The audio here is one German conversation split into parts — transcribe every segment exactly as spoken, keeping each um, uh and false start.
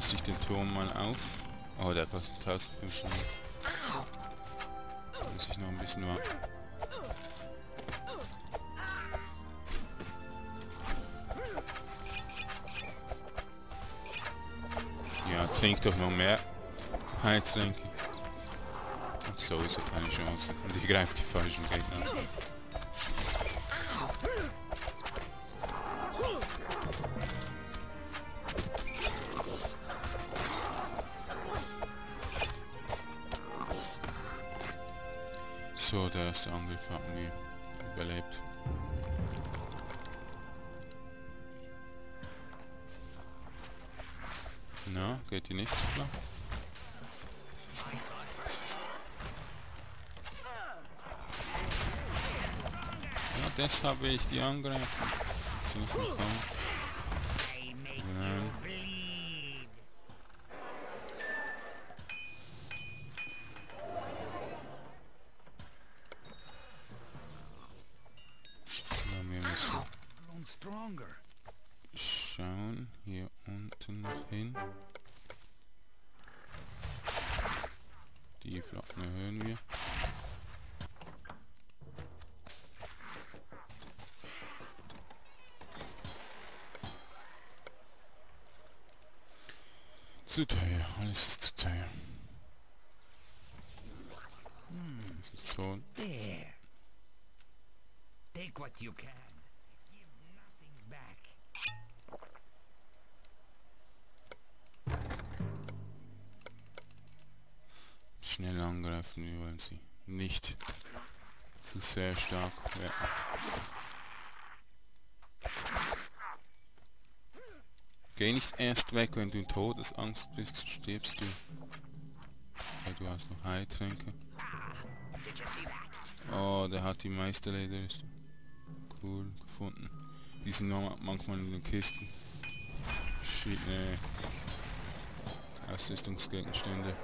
rüste ich den Turm mal auf. Oh, der kostet eintausendfünfhundert. Da muss ich noch ein bisschen warten. Ja, trink doch noch mehr Heiltränke. Sowieso keine Chance. Und ich greife die falschen Gegner an. So, der erste Angriff haben wir überlebt. Na, geht die nicht so flach? Ja, deshalb will ich die angreifen. Ist nicht gekommen. Nein. Ja, wir müssen schauen, hier unten noch hin. Die Flocken erhöhen wir. Zu teuer, alles ist zu teuer. Das ist tot. There. Take what you can. Give nothing back. Schnell angreifen, wir wollen sie nicht zu sehr stark werden. Geh nicht erst weg, wenn du in Todesangst bist, so stirbst du. Okay, du hast noch Heiltränke. Oh, der hat die Meisterlederrüstung. Cool, gefunden. Die sind noch manchmal in den Kisten. Verschiedene Ausrüstungsgegenstände.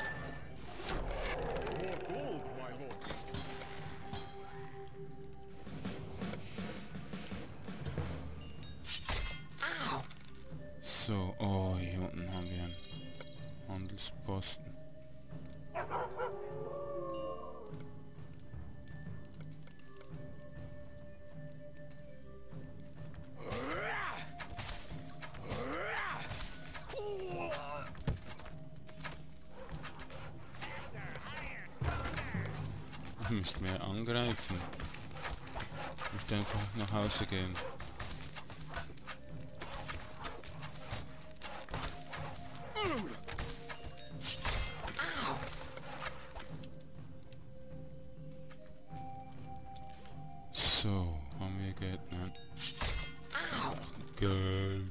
So, oh, hier unten haben wir einen Handelsposten. Ihr müsst mehr angreifen. Nicht einfach nach Hause gehen. So, haben wir Geld? Nein. Geld.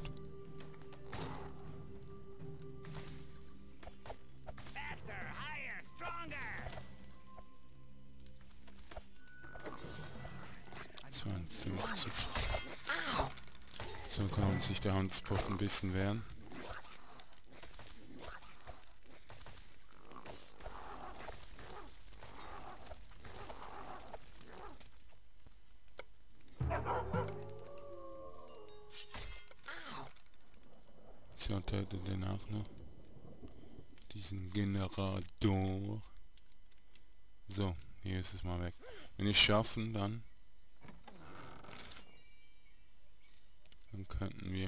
zweiundfünfzig. So kann sich der Handelsposten ein bisschen wehren. So, tötet den auch noch. Diesen Generator. So, hier ist es mal weg. Wenn wir es schaffen, dann dann könnten wir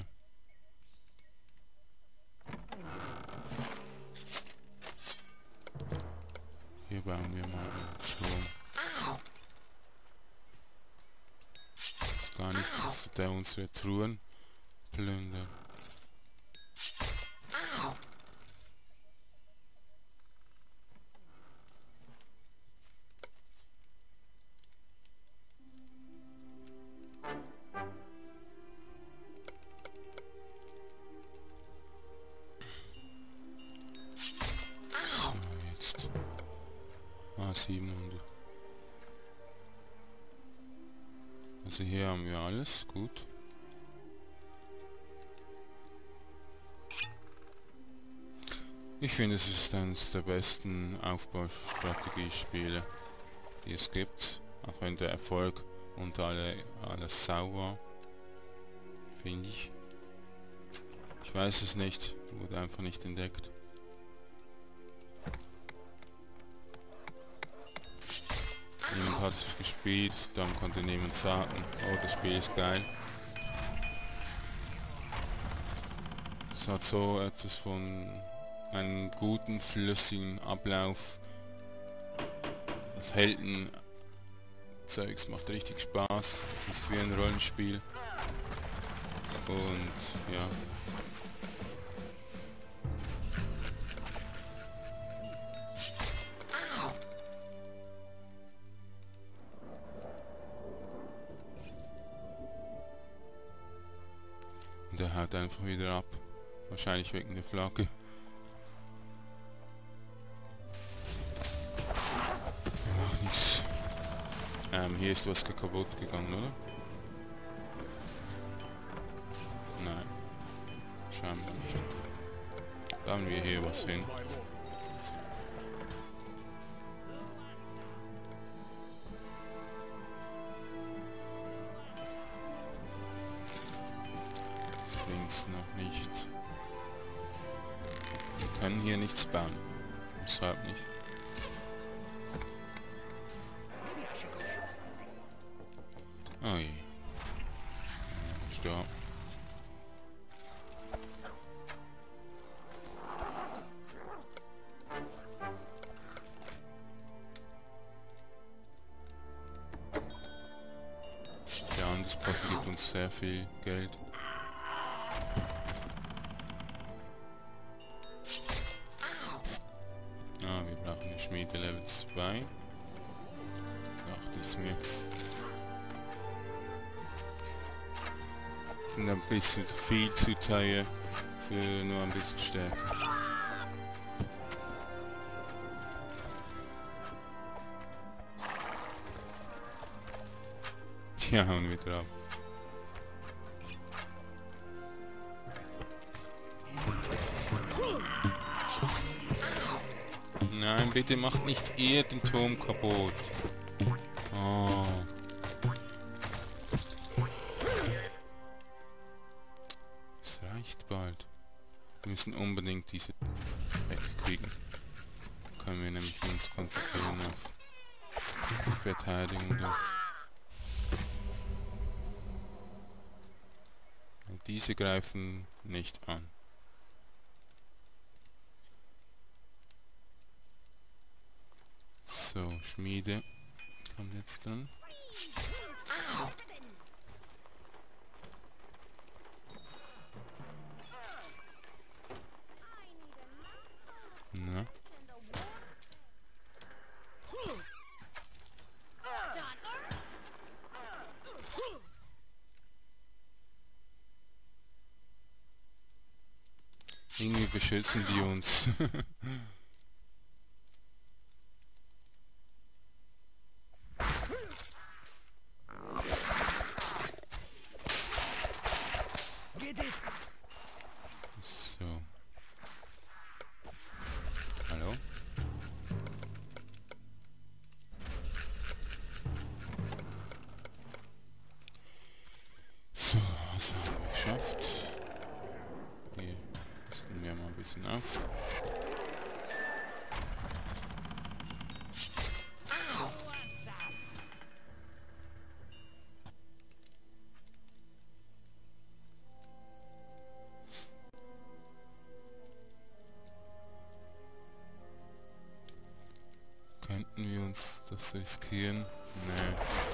hier bauen wir mal einen Turm. Ist gar nicht, dass der unsere Truhen plündert. siebenhundert. Also hier haben wir alles, gut. Ich finde, es ist eines der besten Aufbaustrategiespiele, die es gibt, auch wenn der Erfolg unter alle, alles sau war, finde ich. Ich weiß es nicht. Wurde einfach nicht entdeckt. Niemand hat es gespielt, dann konnte niemand sagen, oh, das Spiel ist geil. Es hat so etwas von einem guten, flüssigen Ablauf. Das Heldenzeugs macht richtig Spaß. Es ist wie ein Rollenspiel. Und ja. Und er haut einfach wieder ab. Wahrscheinlich wegen der Flagge. Macht nichts. Ähm, hier ist was kaputt gegangen, oder? Nein. Scheinbar nicht. Da haben wir hier was hin. Das bringt's noch nicht. Wir können hier nichts bauen. Weshalb nicht? Oh je. Stopp. Ja, und das Post gibt uns sehr viel Geld. Ah, wir brauchen eine Schmiede Level zwei. Dachte ich mir. Sind ein bisschen viel zu teuer für nur ein bisschen Stärke. Ja, hauen wir drauf. Nein, bitte macht nicht ihr den Turm kaputt. Oh. Es reicht bald. Wir müssen unbedingt diese wegkriegen. Können wir nämlich uns konzentrieren auf Verteidigung. Diese greifen nicht an. So, Schmiede kommt jetzt dran. Na? Irgendwie beschützen die uns. So. Hallo? So, was haben wir geschafft? Hier rüsten wir mal ein bisschen auf. Könnten wir uns das riskieren? Nee.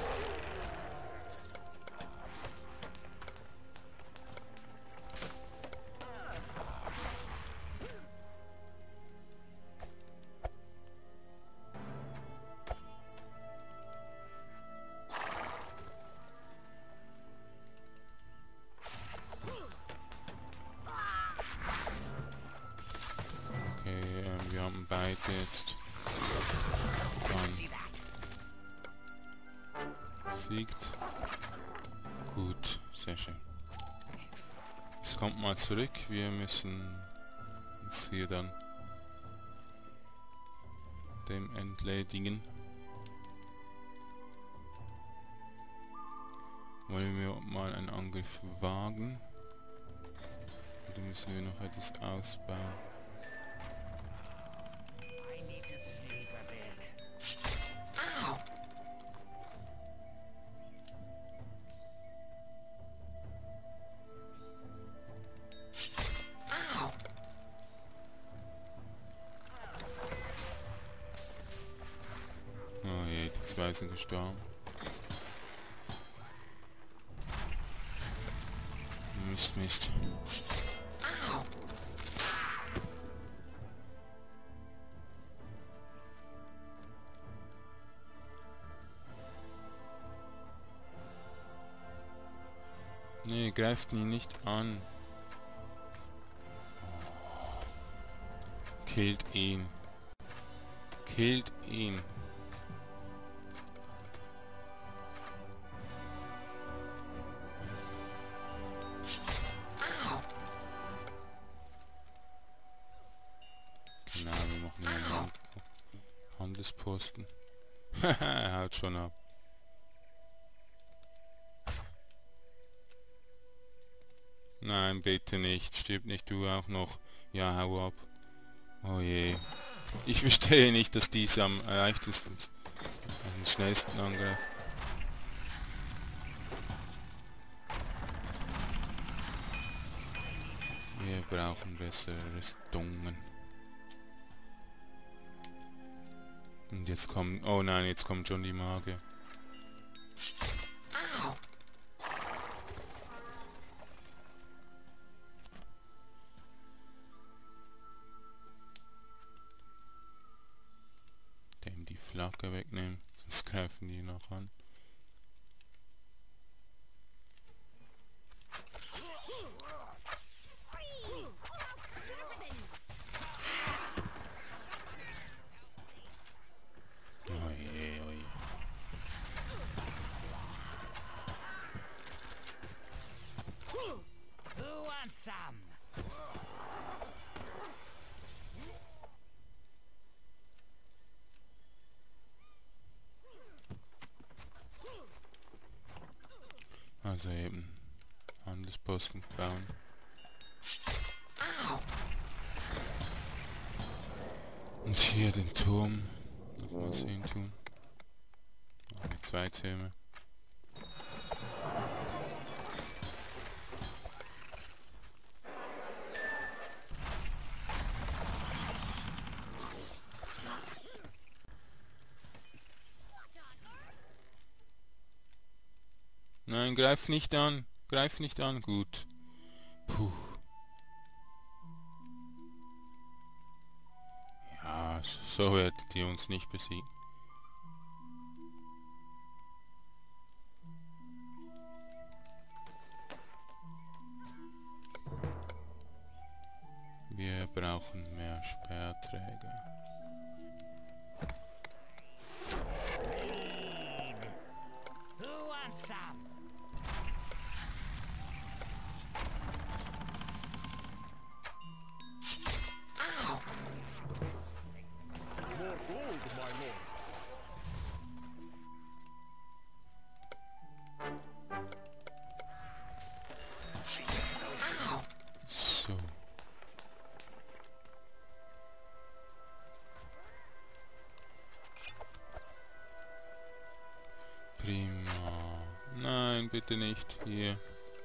Okay, ähm, wir haben beide jetzt besiegt. Gut, sehr schön. Es kommt mal zurück, wir müssen uns hier dann dem entledigen. Wollen wir mal einen Angriff wagen? Oder müssen wir noch etwas ausbauen? I need to sleep a bit. Oh je, die zwei sind gestorben. Mist, Mist. Nee, greift ihn nicht an. Oh. Killt ihn. Killt ihn. Genau, wir machen einen Hand Handelsposten. Haha, haut schon ab. Nein, bitte nicht. Stirb nicht du auch noch. Ja, hau ab. Oh je. Ich verstehe nicht, dass dies am leichtesten, am schnellsten angreift. Wir brauchen bessere Rüstungen. Und jetzt kommen... Oh nein, jetzt kommt schon die Magier. Dem die Flagge wegnehmen, sonst greifen die noch an. Oje, oje. Who wants some? Also eben Handelsposten bauen. Und hier den Turm nochmals hin tun. Mit zwei Türme. Nein, greif nicht an. Greif nicht an. Gut. Puh. Ja, so werdet ihr uns nicht besiegen. Wir brauchen mehr Speerträger. Who wants some? More gold, my lord. So. Prima. Nein, bitte nicht. Hier.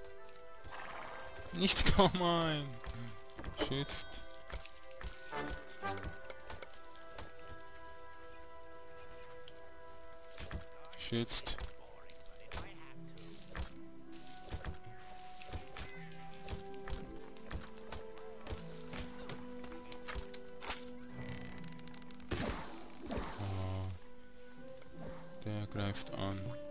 Nicht komm ein. Schützt. Schützt. Oh. Der greift an.